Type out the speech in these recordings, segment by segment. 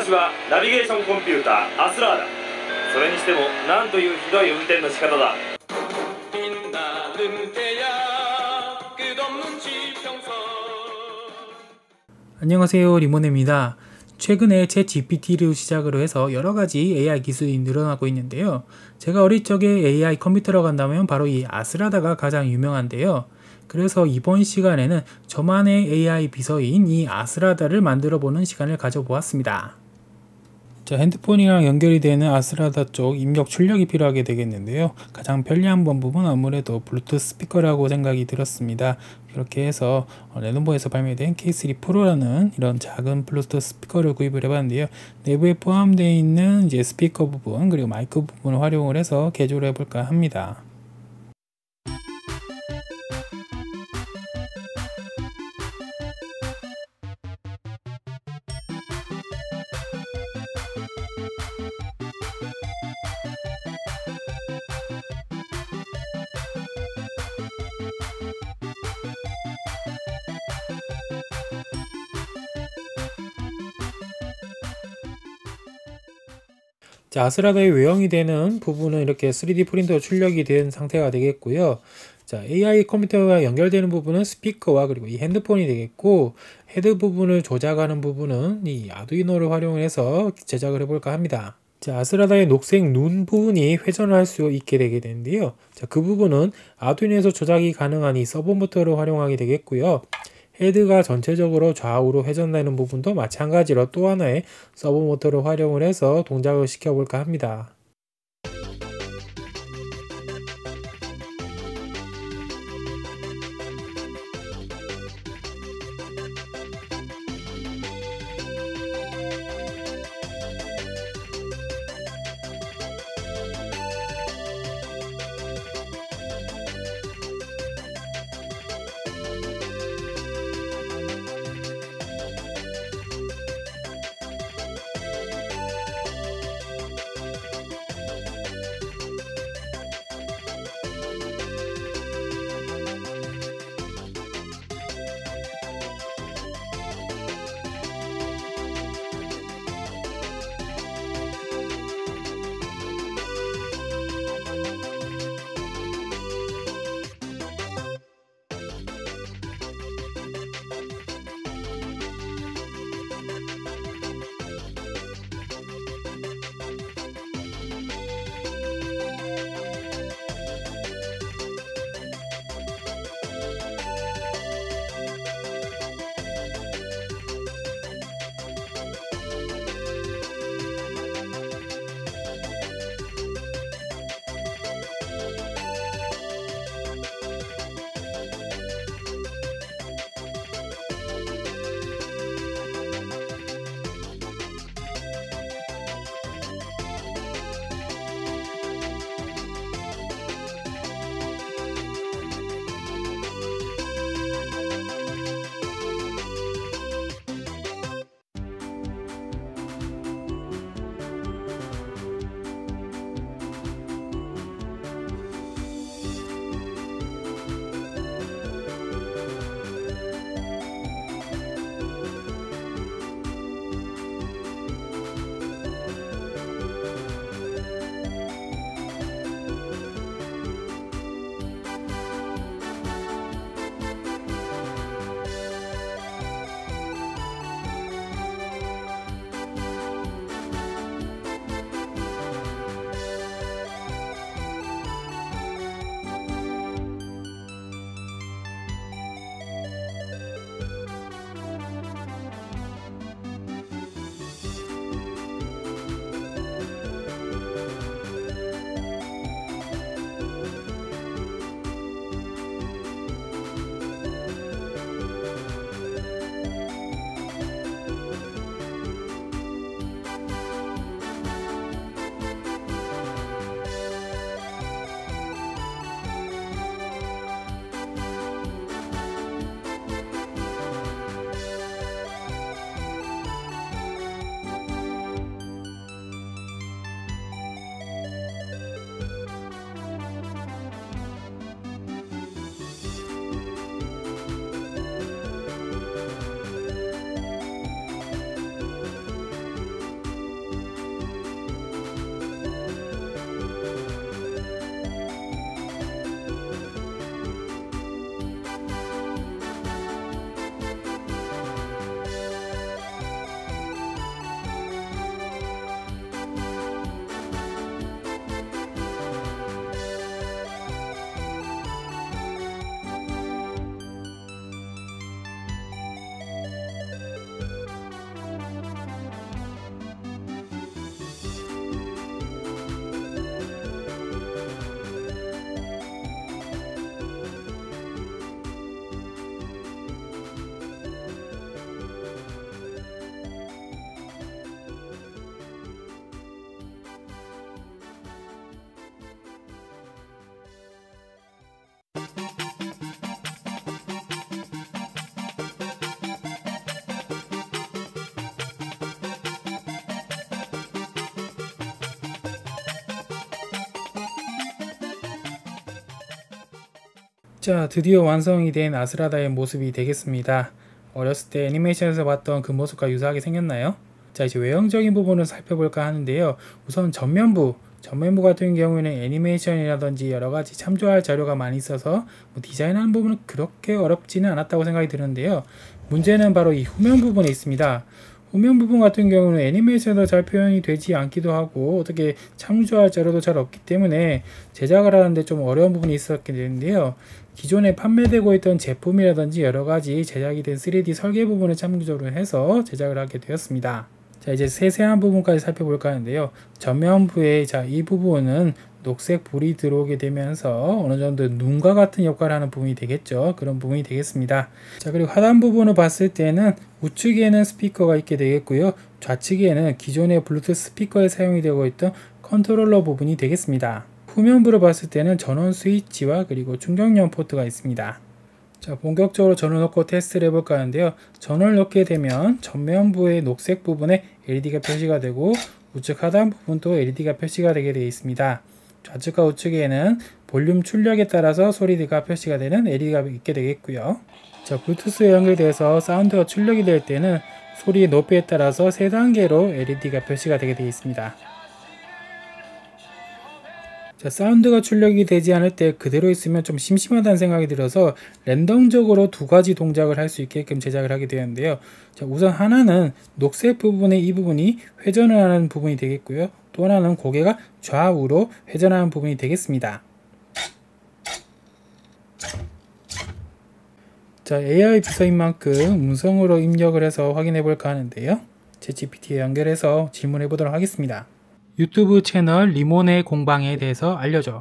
私はナビゲーションコンピューターアスラーだ。それにしてもなんというひどい運転の仕方だ。 안녕하세요, 리모네입니다. 최근에 챗GPT를 시작으로 해서 여러가지 AI 기술이 늘어나고 있는데요. 제가 어릴 적에 AI 컴퓨터라고 한다면 바로 이 아스라다가 가장 유명한데요. 그래서 이번 시간에는 저만의 AI 비서인 이 아스라다를 만들어 보는 시간을 가져보았습니다. 자, 핸드폰이랑 연결이 되는 아스라다 쪽 입력 출력이 필요하게 되겠는데요. 가장 편리한 부분은 아무래도 블루투스 스피커라고 생각이 들었습니다. 그렇게 해서 레노버에서 발매된 K3 프로라는 이런 작은 블루투스 스피커를 구입을 해봤는데요. 내부에 포함되어 있는 이제 스피커 부분 그리고 마이크 부분을 활용을 해서 개조를 해볼까 합니다. 자, 아스라다의 외형이 되는 부분은 이렇게 3D 프린터로 출력이 된 상태가 되겠고요. 자, AI 컴퓨터와 연결되는 부분은 스피커와 그리고 이 핸드폰이 되겠고, 헤드 부분을 조작하는 부분은 이 아두이노를 활용해서 제작을 해볼까 합니다. 자, 아스라다의 녹색 눈 부분이 회전을 할 수 있게 되게 되는데요. 자, 그 부분은 아두이노에서 조작이 가능한 이 서버 모터를 활용하게 되겠고요. 헤드가 전체적으로 좌우로 회전되는 부분도 마찬가지로 또 하나의 서버 모터를 활용을 해서 동작을 시켜볼까 합니다. 자, 드디어 완성이 된 아스라다의 모습이 되겠습니다. 어렸을 때 애니메이션에서 봤던 그 모습과 유사하게 생겼나요? 자, 이제 외형적인 부분을 살펴볼까 하는데요. 우선 전면부 같은 경우에는 애니메이션이라든지 여러가지 참조할 자료가 많이 있어서 디자인하는 부분은 그렇게 어렵지는 않았다고 생각이 드는데요. 문제는 바로 이 후면 부분에 있습니다. 후면 부분 같은 경우는 애니메이션에서 잘 표현이 되지 않기도 하고 어떻게 참조할 자료도 잘 없기 때문에 제작을 하는데 좀 어려운 부분이 있었게 되는데요. 기존에 판매되고 있던 제품이라든지 여러가지 제작이 된 3D 설계 부분을 참조를 해서 제작을 하게 되었습니다. 자, 이제 세세한 부분까지 살펴볼까 하는데요. 전면부의 이 부분은 녹색 불이 들어오게 되면서 어느 정도 눈과 같은 역할을 하는 부분이 되겠죠. 그런 부분이 되겠습니다. 자, 그리고 하단 부분을 봤을 때는 우측에는 스피커가 있게 되겠고요. 좌측에는 기존의 블루투스 스피커에 사용이 되고 있던 컨트롤러 부분이 되겠습니다. 후면부를 봤을 때는 전원 스위치와 그리고 충전용 포트가 있습니다. 자, 본격적으로 전원을 넣고 테스트를 해볼까 하는데요. 전원을 넣게 되면 전면부의 녹색 부분에 LED가 표시가 되고 우측 하단 부분도 LED가 표시가 되게 되어 있습니다. 좌측과 우측에는 볼륨 출력에 따라서 소리가 표시가 되는 LED가 있게 되겠고요. 자, 블루투스에 연결돼서 사운드가 출력이 될 때는 소리의 높이에 따라서 3단계로 LED가 표시가 되게 되어 있습니다. 자, 사운드가 출력이 되지 않을 때 그대로 있으면 좀 심심하다는 생각이 들어서 랜덤적으로 2가지 동작을 할 수 있게끔 제작을 하게 되었는데요. 자, 우선 하나는 녹색 부분의 이 부분이 회전을 하는 부분이 되겠고요. 또 하나는 고개가 좌우로 회전하는 부분이 되겠습니다. 자, AI 비서인 만큼 음성으로 입력을 해서 확인해 볼까 하는데요. 챗GPT에 연결해서 질문해 보도록 하겠습니다. 유튜브 채널 리몬의 공방에 대해서 알려줘.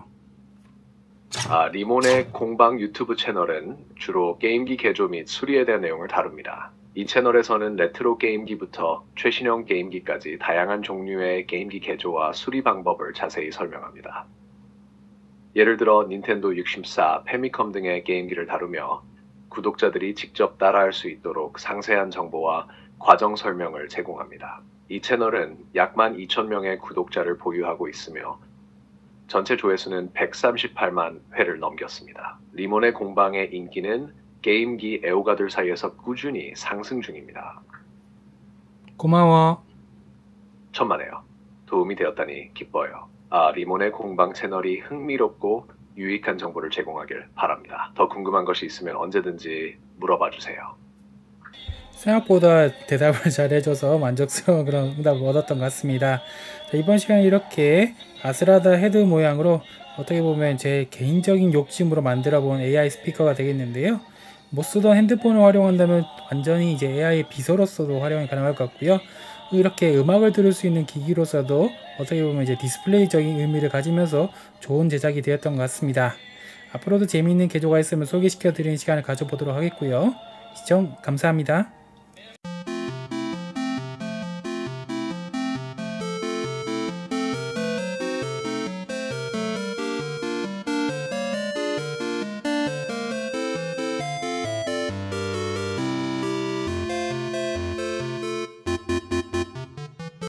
리몬의 공방 유튜브 채널은 주로 게임기 개조 및 수리에 대한 내용을 다룹니다. 이 채널에서는 레트로 게임기부터 최신형 게임기까지 다양한 종류의 게임기 개조와 수리 방법을 자세히 설명합니다. 예를 들어 닌텐도 64, 패미컴 등의 게임기를 다루며 구독자들이 직접 따라할 수 있도록 상세한 정보와 과정 설명을 제공합니다. 이 채널은 약 12,000명의 구독자를 보유하고 있으며 전체 조회수는 138만 회를 넘겼습니다. 리몬의 공방의 인기는 게임기 애호가들 사이에서 꾸준히 상승 중입니다. 고마워. 천만에요. 도움이 되었다니 기뻐요. 리몬의 공방 채널이 흥미롭고 유익한 정보를 제공하길 바랍니다. 더 궁금한 것이 있으면 언제든지 물어봐 주세요. 생각보다 대답을 잘 해줘서 만족스러운 그런 응답을 얻었던 것 같습니다. 자, 이번 시간에 이렇게 아스라다 헤드 모양으로 어떻게 보면 제 개인적인 욕심으로 만들어 본 AI 스피커가 되겠는데요. 못 쓰던 핸드폰을 활용한다면 완전히 이제 AI의 비서로서도 활용이 가능할 것 같고요. 이렇게 음악을 들을 수 있는 기기로서도 어떻게 보면 이제 디스플레이적인 의미를 가지면서 좋은 제작이 되었던 것 같습니다. 앞으로도 재미있는 개조가 있으면 소개시켜 드리는 시간을 가져보도록 하겠고요. 시청 감사합니다.